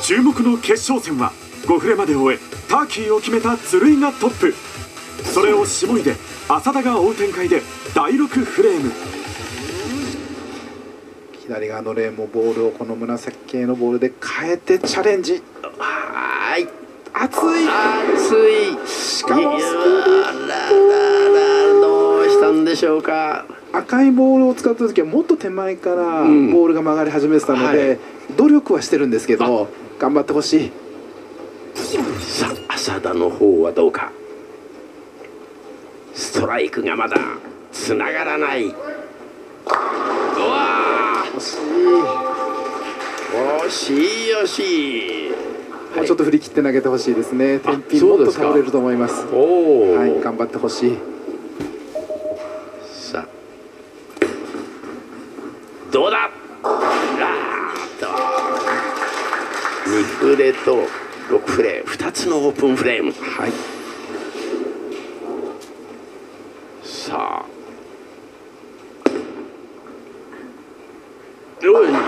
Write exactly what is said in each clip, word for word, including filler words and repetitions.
注目の決勝戦はごフレまで終えターキーを決めた鶴井がトップ。それを下井で浅田が追う展開でだいろくフレーム。 左側のレーンもボールをこの紫系のボールで変えてチャレンジ。 はい、 熱い熱い。 しかもスプラララどうしたんでしょうか。 赤いボールを使った時はもっと手前からボうんールが曲がり始めてたので、 はい、 努力はしてるんですけど頑張ってほしい。 さあ浅田の方はどうか。ストライクがまだつながらない。うわ惜しい。 惜しい惜しい。 もうちょっと振り切って投げてほしいですね。天品そうですか。 もっと倒れると思います。 おお、 はい、頑張ってほしい。 さあどうだ。あーっとにフレとろくフレ、ふたつのオープンフレーム。 はい。 さあおい。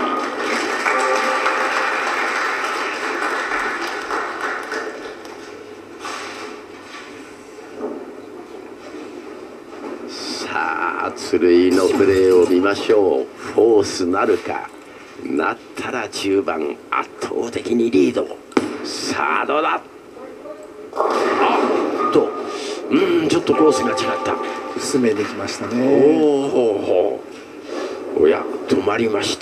さあ鶴井のプレーを見ましょう。フォースなるか。なったら中盤圧倒的にリード。さあどうだ。あっとうんちょっとコースが違った。 薄めにきましたね。 おおおや止まりました。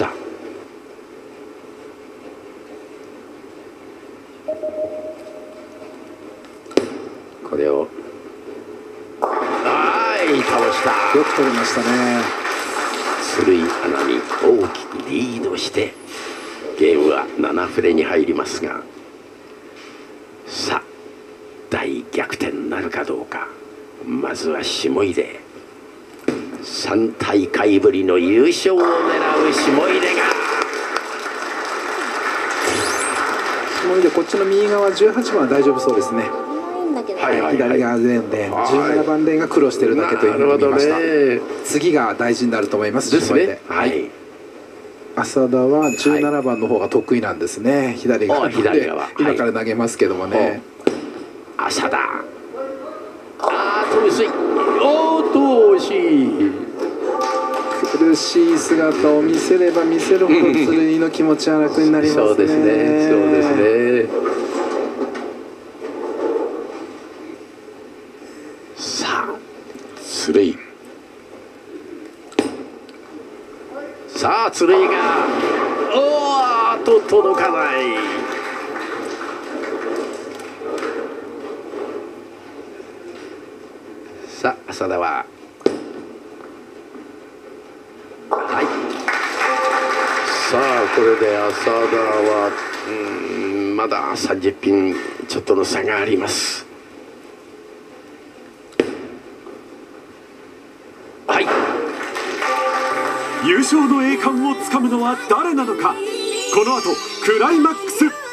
これをはい倒した。 よく取りましたね。 鶴井アナに大きくリードしてゲームはななフレに入りますが、さあ大逆転なるかどうか。まずは下井でさん大会ぶりの優勝を狙う下井でが下井でこっちの右側じゅうはちばんは大丈夫そうですね。 はいはいはい、 左側レーンでじゅうななばんレーンが苦労してるだけというふうに見ました。ね、次が大事になると思います。 ですね。 ではい。 浅田はじゅうななばんの方が得意なんですね。左側で左側今から投げますけどもね。 浅田。あーっと薄い。おーっと惜しい。 苦しい姿を見せれば見せるほど鶴井の気持ちは楽になりますね。 そうですね。そうですね。さあ鶴井。さあ鶴井がおーっと届かない。さあ浅田ははい。さあこれで浅田はうんまださんじゅっピンちょっとの差があります。はい。 優勝の栄冠をつかむのは誰なのか。この後クライマックス。